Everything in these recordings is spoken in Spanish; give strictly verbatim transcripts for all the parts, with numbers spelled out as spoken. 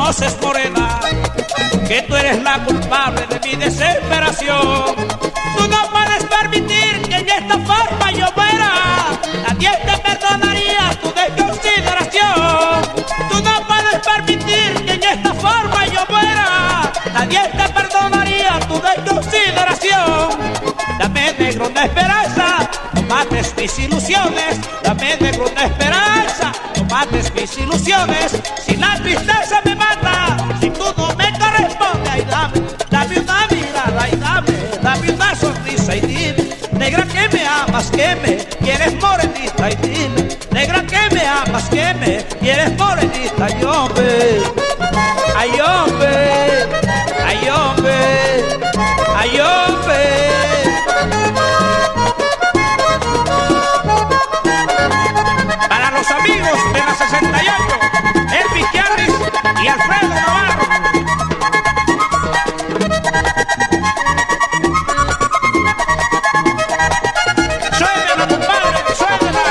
conoces, morena, que tú eres la culpable de mi desesperación. Tú no puedes permitir que en esta forma yo muera. Nadie te perdonaría tu desconsideración. Tú no puedes permitir que en esta forma yo muera. Nadie te perdonaría tu desconsideración. Dame, negro, una esperanza, no mates mis ilusiones. Dame, negro, una esperanza, no mates mis ilusiones. Si la tristeza me mata, si tú no me correspondes, ay, dame, dame una mirada, ay, dame, dame una sonrisa y dime, negra, que me amas, que me quieres, morenita, y dime, negra, que me amas, que me quieres, morenita. Ay, hombre, ay, hombre, ay, hombre, ay, hombre. Para los amigos de la sesenta y ocho, Elvis Chiarris y Alfredo Navarro. Suénela, compadre, suénela.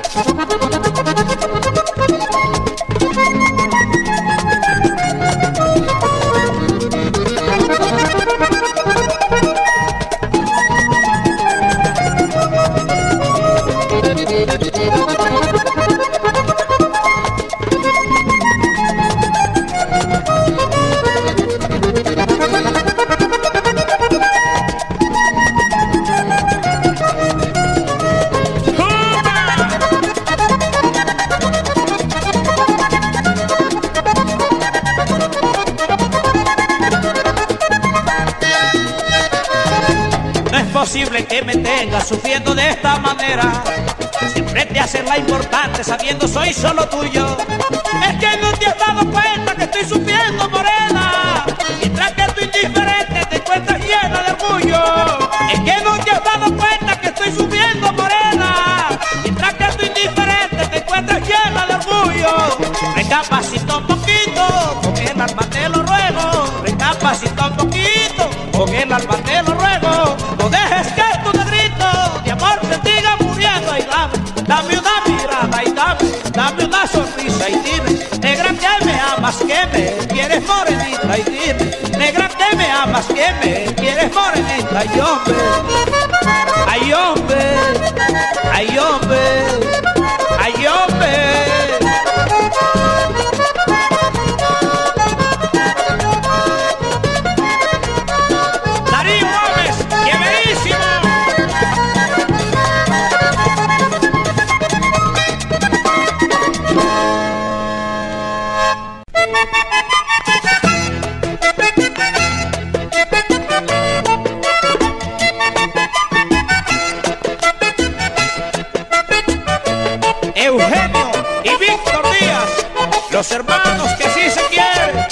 Posible que me tengas sufriendo de esta manera. Siempre te haces la importante sabiendo soy solo tuyo. Es que no te has dado cuenta que estoy sufriendo, morena. Mientras que tú indiferente te encuentras llena de orgullo. Es que no te has dado cuenta que estoy sufriendo, morena. Mientras que tú indiferente te encuentras llena de orgullo. Recapacita un poquito, con el alma te lo ruego. Recapacita un poquito, con el alma te lo ruego. No dejes que tu negrito de amor te siga muriendo. Ay, dame, dame una mirada y dame, dame una sonrisa y dime, negra, que me amas, que me quieres, morenita, y dime, negra, que me amas, que me quieres, morenita. Ay, hombre, ay, hombre, ay, hombre, ay, hombre. Eugenio y Víctor Díaz, los hermanos que sí se quieren.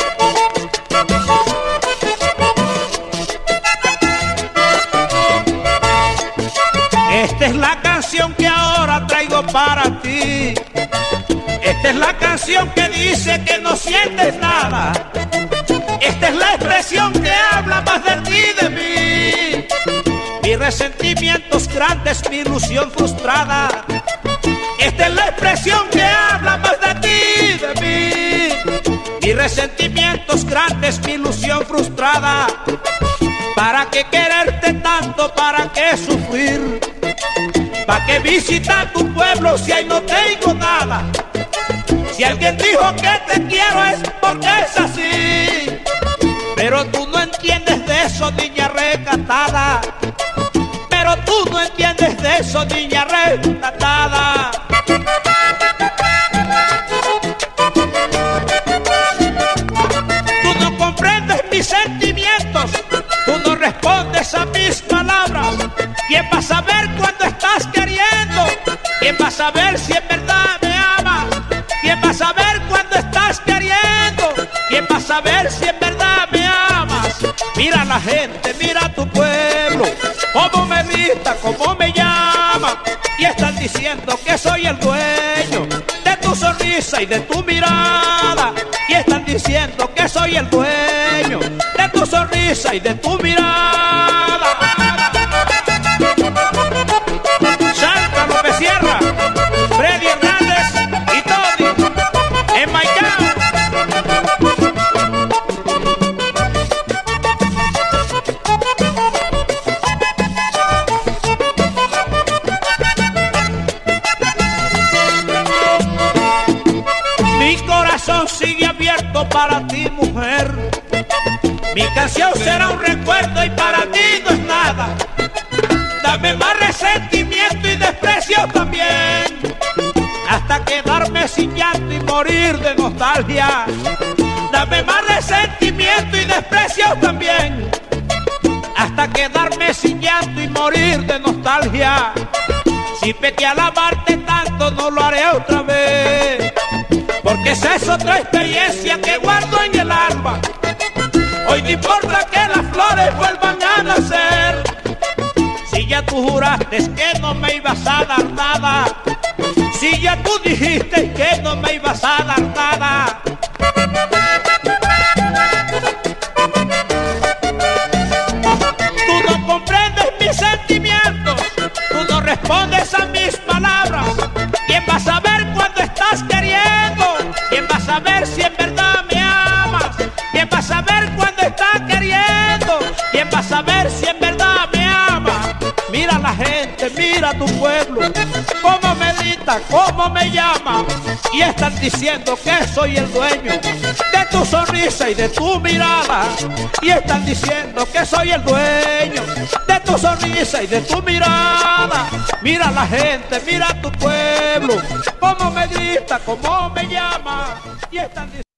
Esta es la canción que ahora traigo para ti. Esta es la canción que dice que no sientes nada. Esta es la expresión que habla más de ti y de mí. Mis resentimientos grandes, mi ilusión frustrada. Esta es la expresión que habla más de ti y de mí. Mis resentimientos grandes, mi ilusión frustrada. ¿Para qué quererte tanto? ¿Para qué sufrir? ¿Para qué visitar tu pueblo si ahí no tengo nada? Si alguien dijo que te quiero es porque es así. Pero tú no entiendes de eso, niña recatada. Pero tú no entiendes de eso, niña recatada. Tú no comprendes mis sentimientos, tú no respondes a mis palabras. ¿Quién va a saber cuándo estás queriendo? ¿Quién va a saber si en verdad me amas? ¿Quién va a saber cuándo estás queriendo? ¿Quién va a saber si en verdad me amas? Mira la gente, mira tu pueblo, cómo me grita, cómo me llama. Y están diciendo que soy el dueño de tu sonrisa y de tu mirada. Y están diciendo que soy el dueño de tu sonrisa y de tu mirada. Santa López Sierra, Freddy Hernández y Tony en Maicao. ti, mujer. Mi canción será un recuerdo y para ti no es nada. Dame más resentimiento y desprecio también, hasta quedarme sin llanto y morir de nostalgia. Dame más resentimiento y desprecio también, hasta quedarme sin llanto y morir de nostalgia. Si pequé al amarte tanto no lo haré otra vez, porque esa es otra experiencia que guardo en el alma. Hoy no importa que las flores vuelvan a nacer, si ya tú juraste que no me ibas a dar nada, si ya tú dijiste que no me ibas a dar nada. Tú no comprendes mis sentimientos, tú no respondes a mis palabras. ¿Quién va a saber cuándo estás queriendo? ¿Quién va a saber si en verdad me amas? ¿Quién va a saber cuándo estás queriendo? ¿Quién va a saber si en verdad me amas? Mira la gente, mira tu pueblo, cómo me grita, cómo me llama, y están diciendo que soy el dueño de tu sonrisa y de tu mirada. Y están diciendo que soy el dueño de tu sonrisa y de tu mirada. Mira la gente, mira tu pueblo, cómo me grita, cómo me llama, y están diciendo...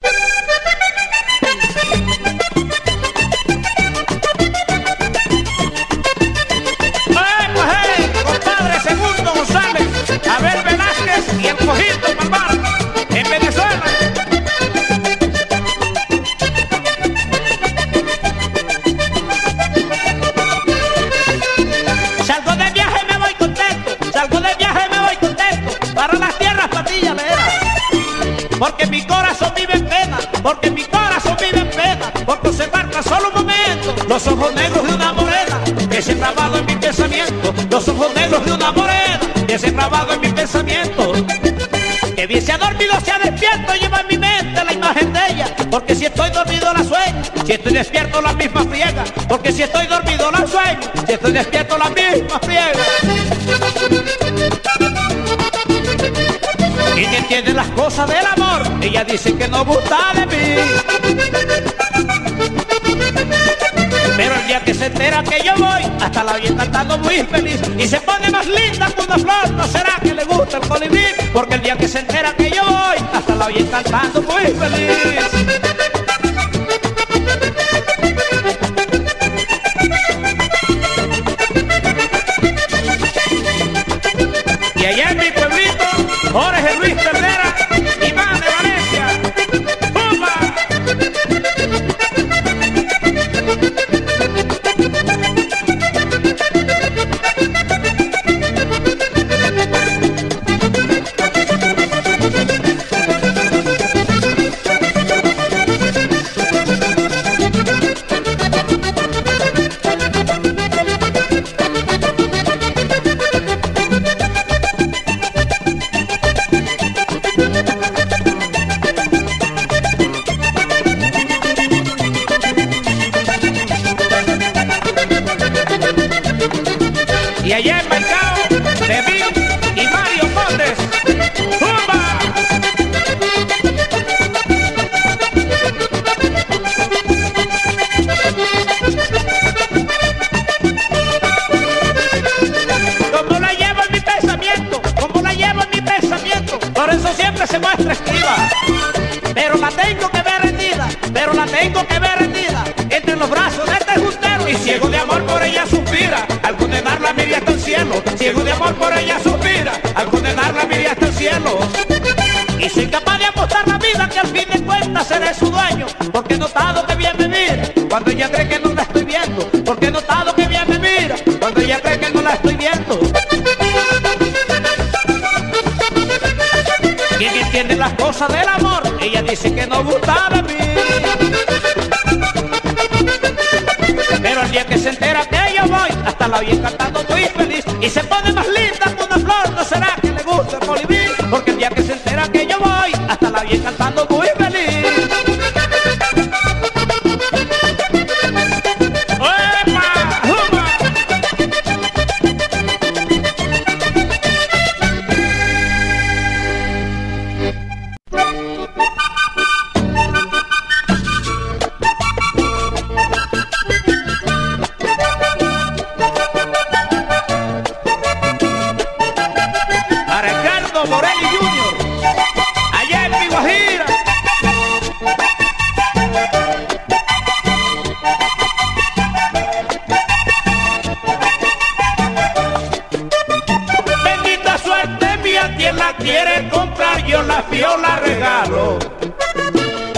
Segundo González, Abel Velázquez y el Cojito Malvar, en Venezuela. Salgo de viaje y me voy contento, salgo de viaje y me voy contento, para las tierras patillaleras, porque mi corazón vive en pena, porque mi corazón vive en pena, por conservar tan solo un momento los ojos negros de una morena que se han grabado en mi pensamiento, los ojos negros de una morena que se han grabado en mi pensamiento. Que bien se ha dormido, se ha despierto, lleva en mi mente la imagen de ella, porque si estoy dormido la sueño, si estoy despierto la misma friega, porque si estoy dormido la sueño, si estoy despierto la misma friega. Y que entiende las cosas del amor, ella dice que no gusta de mí, pero el día que se entera que yo voy, hasta la oye cantando muy feliz, y se pone más linda que una flor. ¿No será que le gusta el colibrí? Porque el día que se entera que yo voy, hasta la oye cantando muy feliz. Y allá en mi pueblito, Jorge Luis Ternera, Iván de Valencia, ¡pumba! Y allá en Mercado, David y Mario Montes, ¡pumba! Como la llevo en mi pensamiento, como la llevo en mi pensamiento, por eso siempre se muestra esquiva. Pero la tengo que ver rendida, pero la tengo que ver rendida, entre los brazos de este justero, y ciego de amor por ella suspira. Al condenarla mi vida hasta el cielo, ciego de amor por ella suspira. Al condenarla mi vida hasta el cielo, y soy capaz de apostar la vida que al fin de cuentas seré su dueño, porque he notado que bien me mira cuando ella cree que no la estoy viendo, porque he notado que bien me mira cuando ella cree que no la estoy viendo. ¿Quién entiende las cosas del amor? Ella dice que no gusta de mí, pero el día que se entera que yo voy, hasta la oye cantando muy feliz, y se pone más linda que una flor. ¿No será que le gusta el colibrí? Porque el día que se entera que yo voy, hasta la oye cantando muy feliz.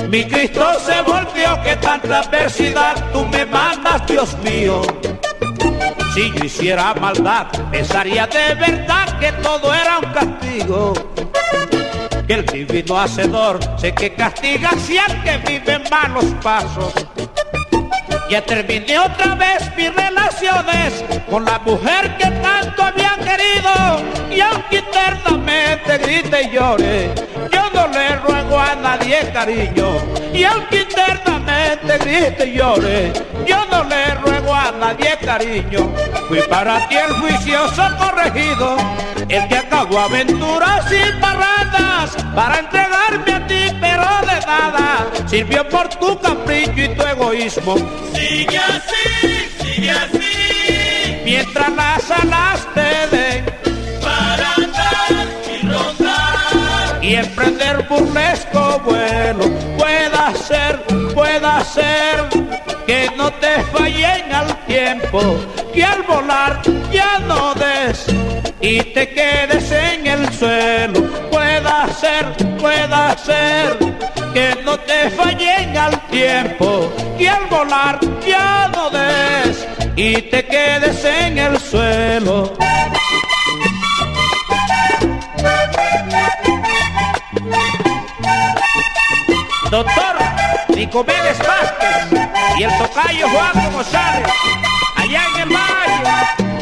Mi Cristo se volteó, que tanta adversidad tú me mandas, Dios mío. Si yo hiciera maldad, pensaría de verdad que todo era un castigo. Que el divino hacedor sé que castiga si al que vive en malos pasos. Ya terminé otra vez mis relaciones con la mujer que tanto habían querido. Y aunque internamente grite y llore, yo no le ruego a nadie cariño. Y aunque internamente grite y llore, yo no le ruego a nadie cariño. Fui para ti el juicioso corregido, el que acabó aventuras y parrandas para entregarme a ti, pero de nada sirvió por tu capricho y tu egoísmo. Sigue así, sigue así, mientras las alas te den para andar y rondar y emprender burlesco vuelo. Pueda ser, pueda ser que no te fallen al tiempo, que al volar ya no des y te quedes en el suelo. Pueda ser, pueda ser que no te fallen al tiempo, que al volar ya no des y te quedes en el suelo. Doctor Nicomedes Vázquez y el tocayo Juan González, allá en el valle.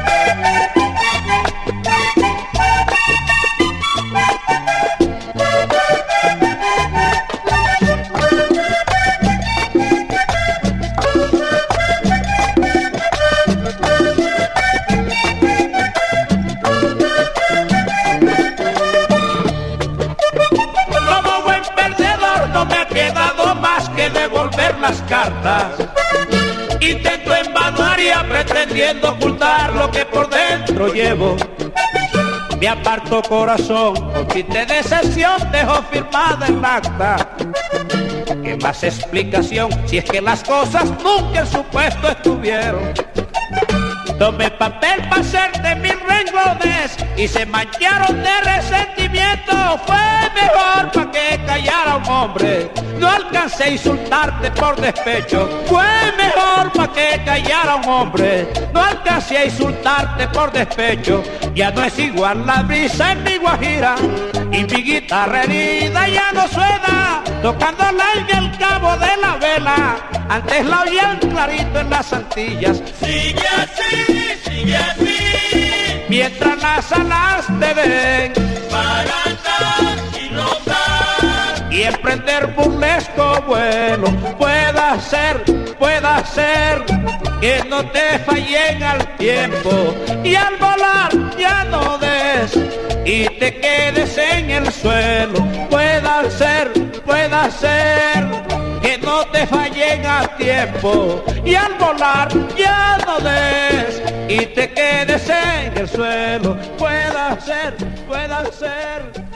Devolver las cartas, intento en vano haría pretendiendo ocultar lo que por dentro llevo. Me aparto corazón, por fin de decepción dejo firmada el acta. ¿Qué más explicación si es que las cosas nunca en su puesto estuvieron? Tomé papel para hacerte mil renglones y se mancharon de resentimiento. Fue mejor para que callara un hombre, no alcancé a insultarte por despecho. Fue mejor para que callara un hombre, no alcancé a insultarte por despecho. Ya no es igual la brisa en mi guajira y mi guitarra herida ya no suena, tocándola en el cabo de la vela. Antes la oían clarito en las Antillas. Sigue así, sigue así, mientras las alas te den para andar y rondar y emprender burlesco vuelo. Pueda ser, pueda ser que no te fallen al tiempo y al volar ya no des y te quedes en el suelo. Pueda ser, pueda ser que no te fallen a tiempo y al volar ya no des y te quedes en el suelo. Pueda ser, pueda ser.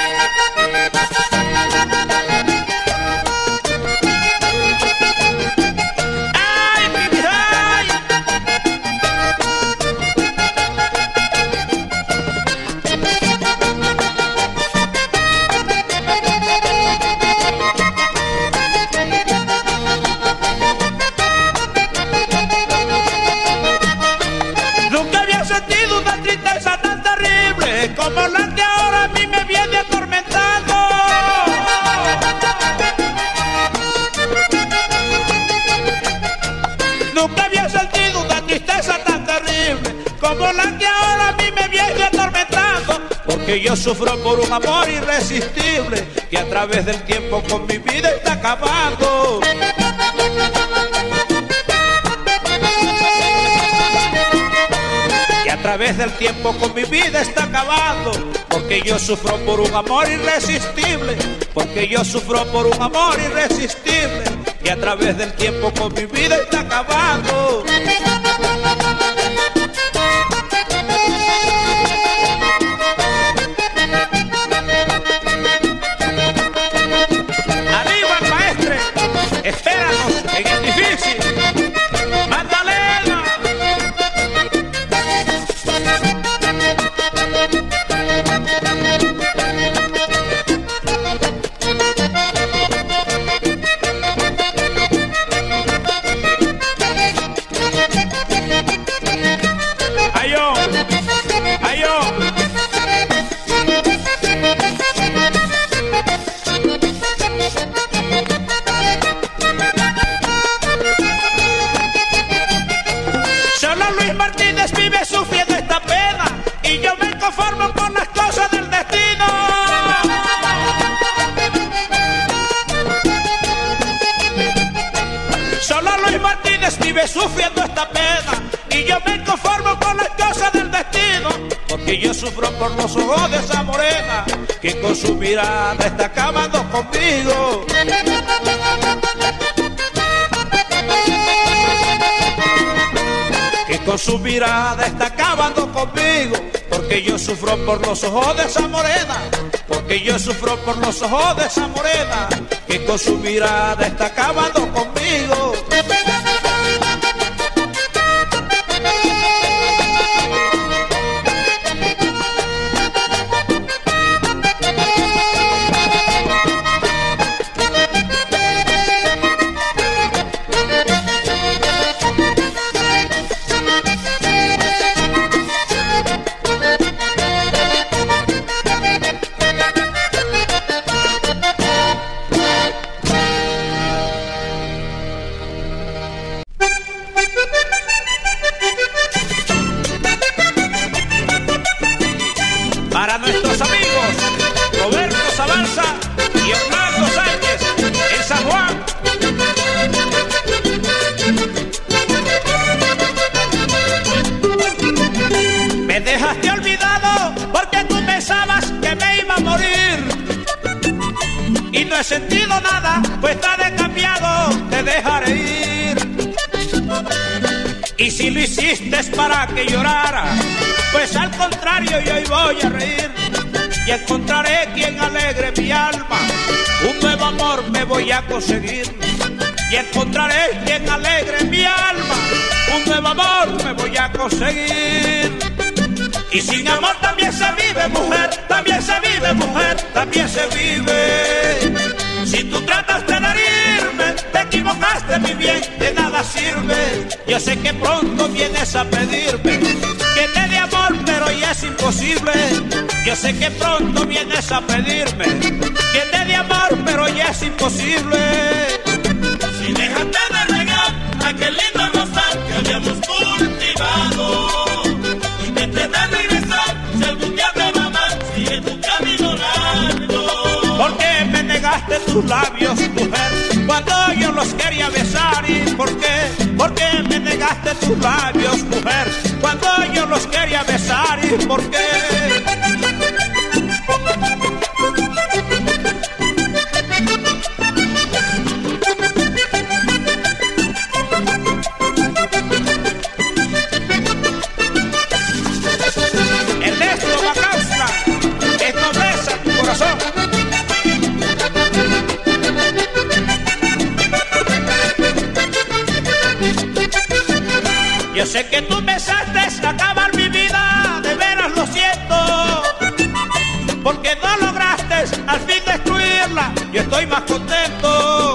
Como la que ahora a mí me viene atormentando. Nunca había sentido una tristeza tan terrible como la que ahora a mí me viene atormentando. Porque yo sufro por un amor irresistible que a través del tiempo con mi vida está acabando. A través del tiempo con mi vida está acabando, porque yo sufro por un amor irresistible, porque yo sufro por un amor irresistible, y a través del tiempo con mi vida está acabando. Aníbal Maestre, espéranos en el difícil. Magdalena. Luis Martínez vive sufriendo esta pena y yo me conformo con las cosas del destino, porque yo sufro por los ojos de esa morena que con su mirada está acabando conmigo. Que con su mirada está acabando conmigo, porque yo sufro por los ojos de esa morena, porque yo sufro por los ojos de esa morena que con su mirada está acabando conmigo. Para nuestros amigos Roberto Zabalza y Hernando Sánchez en San Juan. Me dejaste olvidado porque tú pensabas que me iba a morir, y no he sentido nada, pues está de cambiado, te dejaré ir. Y si lo hiciste es para que llorara, pues al contrario yo hoy voy a reír, y encontraré quien alegre mi alma, un nuevo amor me voy a conseguir. Y encontraré quien alegre mi alma, un nuevo amor me voy a conseguir. Y sin amor también se vive, mujer, también se vive, mujer, también se vive. Si tú trataste de herirme, te equivocaste, mi bien, de nada sirve. Yo sé que pronto vienes a pedirme que te dé amor, pero ya es imposible. Yo sé que pronto vienes a pedirme que te dé amor, pero ya es imposible. Si dejaste de regar aquel lindo rosal que habíamos cultivado, intente de regresar, si algún día te va mal, sigue tu camino largo. ¿Por qué me negaste tus labios, mujer, cuando yo los quería besar? ¿Y por qué? ¿Por qué me negaste tus labios, mujer, cuando yo los quería besar? ¿Y por qué? Yo sé que tú pensaste acabar mi vida, de veras lo siento, porque no lograste al fin destruirla, yo estoy más contento.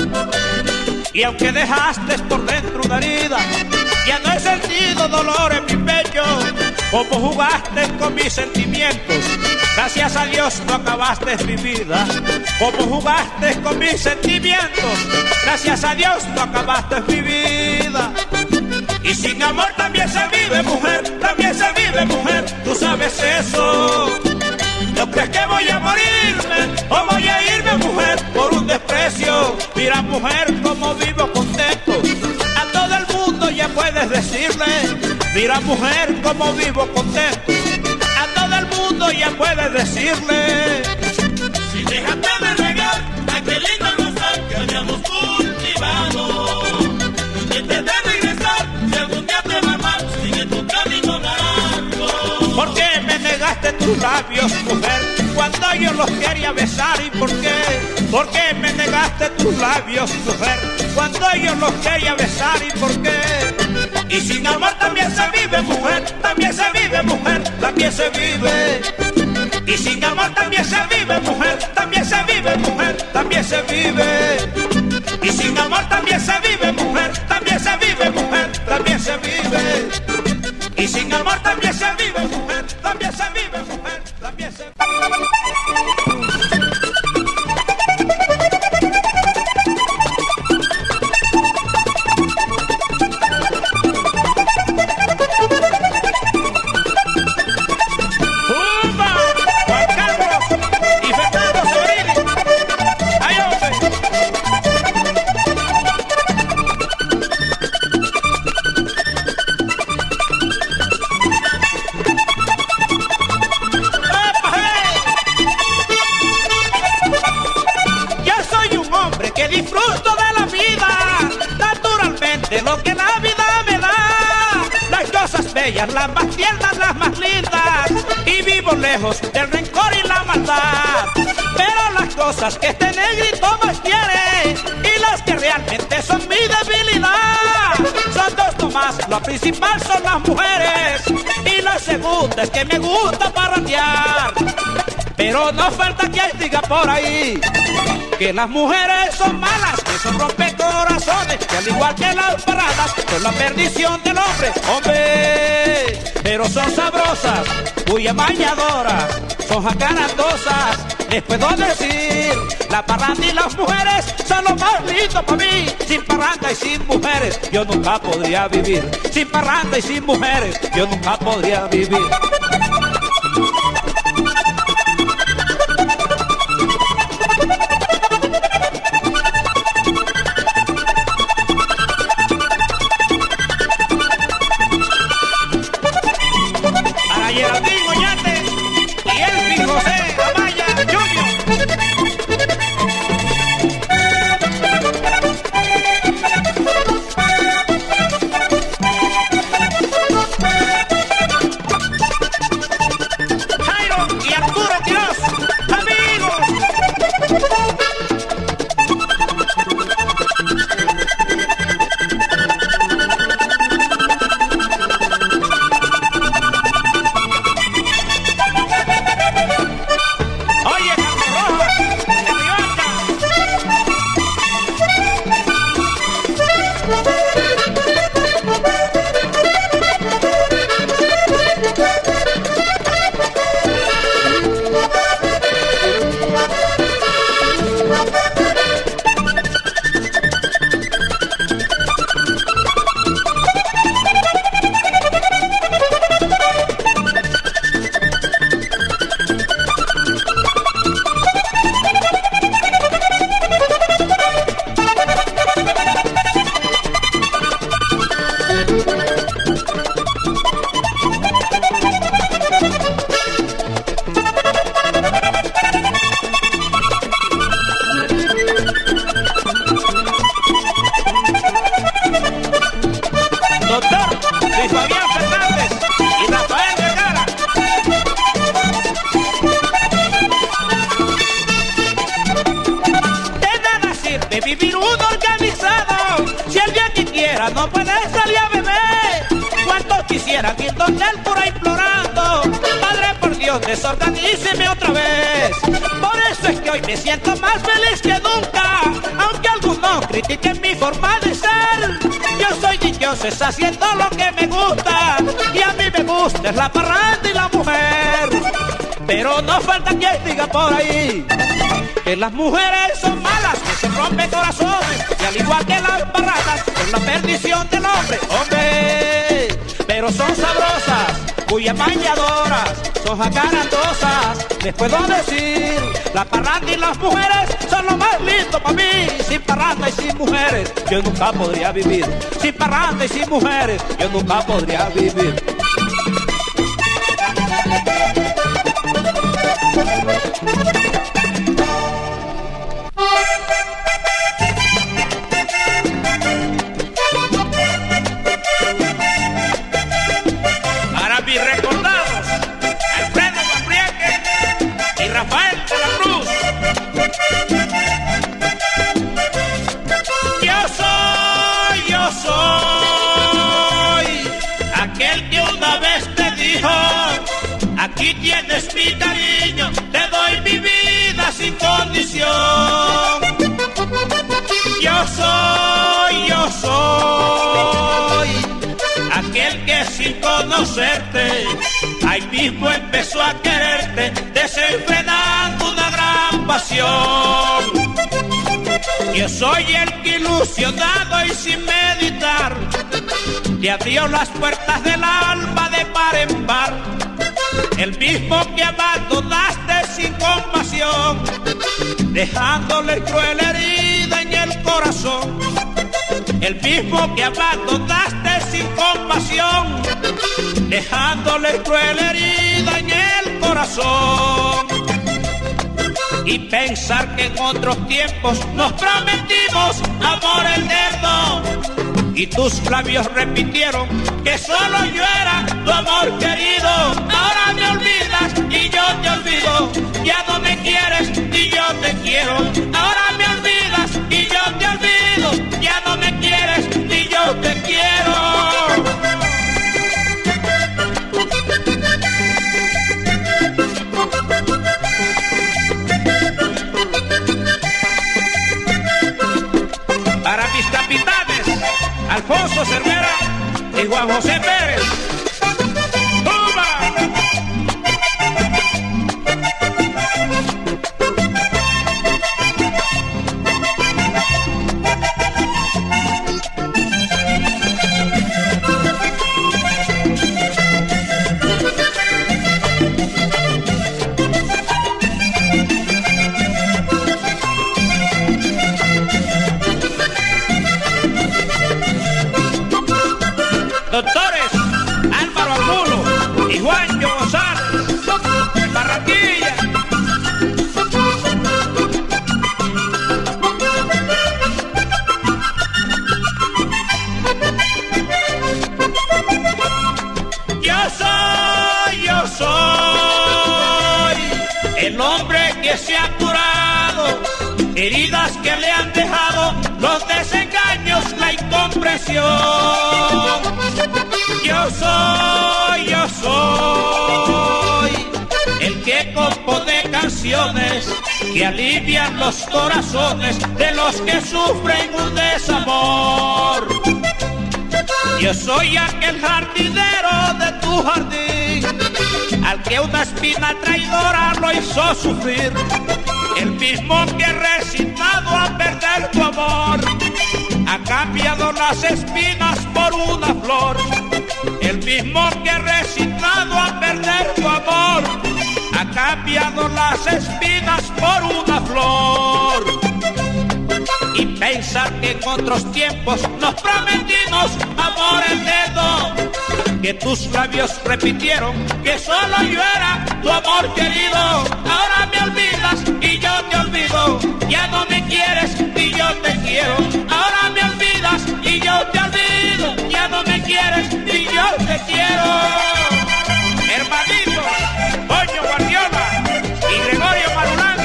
Y aunque dejaste por dentro una herida, ya no he sentido dolor en mi pecho. Como jugaste con mis sentimientos, gracias a Dios no acabaste mi vida. Como jugaste con mis sentimientos, gracias a Dios no acabaste mi vida. Y sin amor también se vive, mujer, también se vive, mujer, tú sabes eso. ¿No crees que voy a morirme o voy a irme, mujer, por un desprecio? Mira, mujer, cómo vivo contento, a todo el mundo ya puedes decirle. Mira, mujer, cómo vivo contento, a todo el mundo ya puedes decirle. Si dejaste de regar aquel lindo rosal que habíamos cultivado, intente de regresar, si algún día te va mal, sigue tu camino largo. ¿Por qué me negaste tus labios, mujer, cuando yo los quería besar? ¿Y por qué? ¿Por qué me negaste tus labios, mujer, cuando yo los quería besar? ¿Y por qué? Y sin amor también se vive, mujer, también se vive, mujer, también se vive. Y sin amor también se vive, mujer, también se vive, mujer, también se vive. Y sin amor también se vive, mujer, también se vive, mujer, también se vive. Y sin amor también se vive, mujer, también se vive, mujer, también se vive. Juan Carlos y Fernando Severini. ¡Ay, hombre! ellas, las más tiernas, las más lindas, y vivo lejos del rencor y la maldad. Pero las cosas que este negrito más quiere y las que realmente son mi debilidad son dos nomás, lo principal son las mujeres y la segunda es que me gusta parrandear. Pero no falta quien diga por ahí que las mujeres son malas, que son rompecorazones, que al igual que las paradas son la perdición del hombre. Hombre, pero son sabrosas, muy amañadoras, son jacaratosas. Les puedo decir, la parranda y las mujeres son lo más lindo para mí. Sin parranda y sin mujeres yo nunca podría vivir. Sin parranda y sin mujeres yo nunca podría vivir. Para Geraldine Oñate y Elvin José Amaya Junior. Jairo y Arturo Quiroz, amigos. Oye, Carlos Rojas, de Rioja. Doctor Luis Fabián Fernández y Rafael Vergara. De nada sirve vivir uno organizado si el día que quiera no puede salir a beber. ¿Cuántos quisieran ir donde él por ahí implorando? Padre, por Dios, desorganíceme otra vez. Por eso es que hoy me siento más feliz que nunca, aunque algunos critiquen mi forma de ser. Yo soy dichoso, es haciendo lo que me gusta, y a mí me gusta es la parranda y la mujer. Pero no falta quien diga por ahí que las mujeres son malas, que se rompen corazones, y al igual que las parrandas son la perdición del hombre. Hombre, pero son sabrosas, muy amañadoras, son jacaratosas. Les puedo decir, la parranda y las mujeres son lo más lindo para mí. Sin parranda y sin mujeres yo nunca podría vivir. Sin parranda y sin mujeres yo nunca podría vivir. Para mis recordados, Alfredo Manrique y Rafael de la Cruz. Yo soy, yo soy aquel que una vez te dijo: aquí tienes mi cariño, te doy mi vida sin condición. Yo soy, yo soy aquel que sin conocerte ahí mismo empezó a quererte, desenfrenando una gran pasión. Yo soy el que ilusionado y sin meditar te abrió las puertas del alma de par en par. El mismo que abandonaste sin compasión, dejándole cruel herida en el corazón. El mismo que abandonaste sin compasión, dejándole cruel herida en el corazón. Y pensar que en otros tiempos nos prometimos amor eterno, y tus labios repitieron que solo yo era tu amor querido. Ahora me olvidas y yo te olvido, ya no me quieres y yo te quiero. Ahora me olvidas y yo te olvido, ya no me quieres y yo te quiero. Para mis capitanes, Alfonso Cervera y Juan José Pérez. ¡Toma! Doctores Álvaro Angulo y Juancho González, Barranquilla. Yo soy, yo soy el hombre que se ha curado heridas que le han dejado los desengaños, la incomprensión. Yo soy, yo soy el que compone canciones que alivian los corazones de los que sufren un desamor. Yo soy aquel jardinero de tu jardín, al que una espina traidora lo hizo sufrir. El mismo que resignado a perder tu amor ha cambiado las espinas por una flor. El mismo que resignado a perder tu amor ha cambiado las espinas por una flor. Y pensar que en otros tiempos nos prometimos amor eterno, que tus labios repitieron que solo yo era tu amor querido. Ahora me olvidas y yo te olvido, ya no me quieres y yo te quiero. Ahora me olvidas y yo te olvido, ya no me quieres y yo te quiero. Hermanitos, Toño Guardiola y Gregorio Marulán,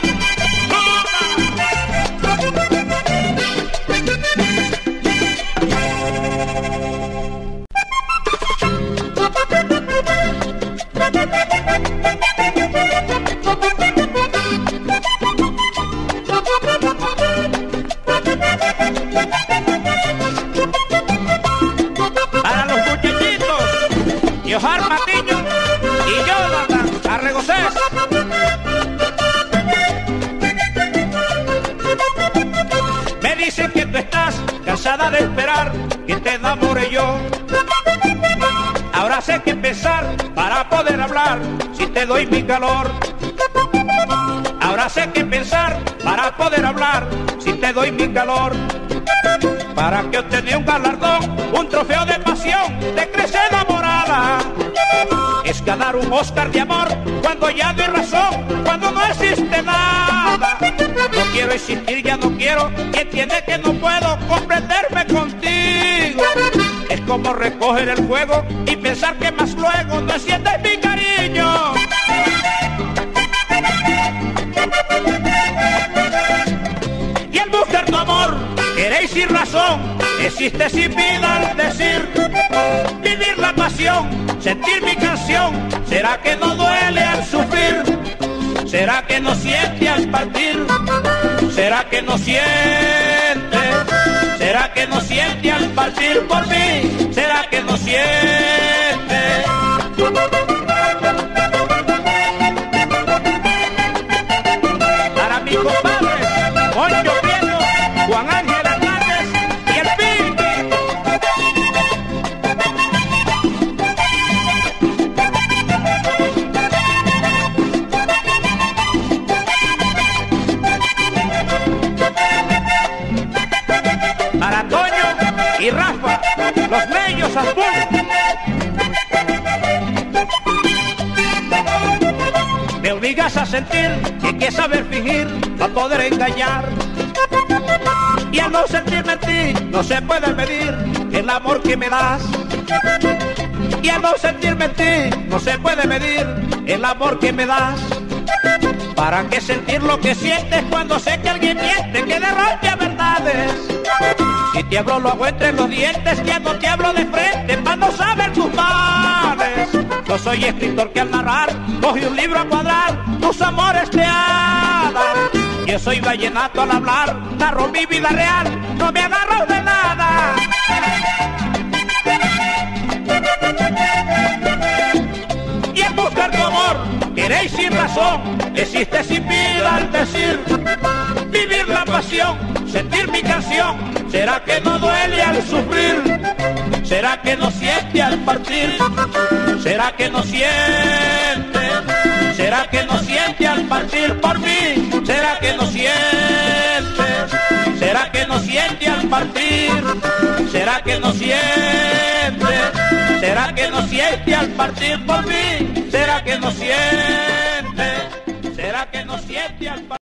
para los muchachitos, Yohar Patiño y Jonathan Arregocés. Me dicen que tú estás cansada de esperar que te enamore yo. Ahora sé qué pensar para poder hablar si te doy mi calor. Ahora sé qué pensar para poder hablar si te doy mi calor. Para que obtener un galardón, un trofeo de pasión, te crece enamorada. Es ganar un Oscar de amor cuando ya no hay razón, cuando no existe nada. No quiero existir, ya no quiero, y entiende que no puedo comprenderme contigo. Es como recoger el fuego y pensar que más luego no sientes mi cariño. Y al buscar tu amor, queréis sin razón, existe sin vida al decir. Vivir la pasión, sentir mi canción, ¿será que no duele al sufrir? ¿Será que no siente al partir? ¿Será que no siente? ¿Será que no siente al partir por mí? ¿Será que no siente? Para mis compadres, Moncho Prieto, Juan Ángel Hernández y el Pinky. Para Toño y Rafa, los Mellos Azul. Me obligas a sentir que hay que saber fingir para poder engañar. Y al no sentirme en ti no se puede medir el amor que me das. Y al no sentirme en ti no se puede medir el amor que me das. ¿Para qué sentir lo que sientes cuando sé que alguien miente, que derroche a verdades? Si te hablo lo hago entre los dientes, ya no te hablo de frente para no saber tus males. Yo soy escritor que al narrar coge un libro a cuadrar, tus amores te hablan. Yo soy vallenato al hablar, narro mi vida real, no me agarro de nada. Y en buscar tu amor, queréis sin razón, existe sin vida al decir. Vivir la pasión, sentir mi canción, ¿será que no duele al sufrir? ¿Será que no siente al partir? ¿Será que no siente? ¿Será que no siente al partir por mí? ¿Será que no siente? ¿Será que no siente al partir? ¿Será que no siente? ¿Será que no siente al partir por mí? ¿Será que no siente?